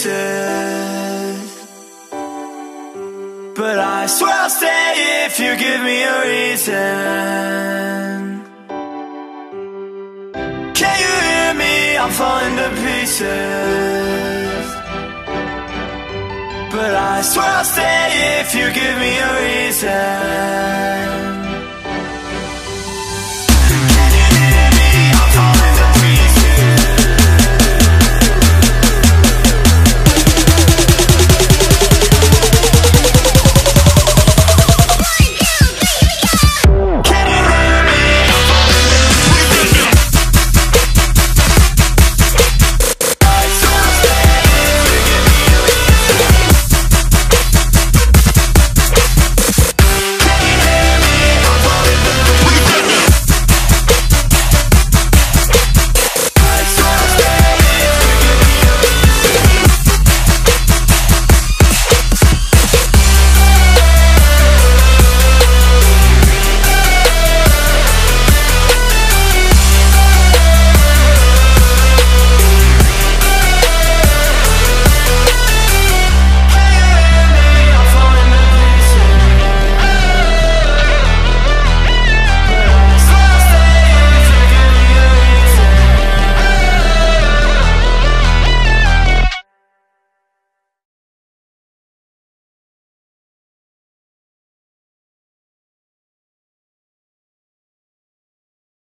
pieces, but I swear I'll stay if you give me a reason. Can you hear me? I'm falling to pieces, but I swear I'll stay if you give me a reason.